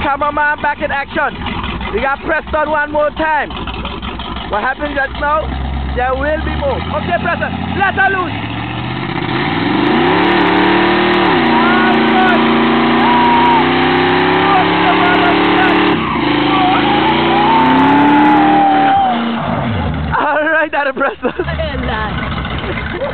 cameraman back in action. We got Preston one more time. What happened just now? There will be more. Okay, Preston, let her loose.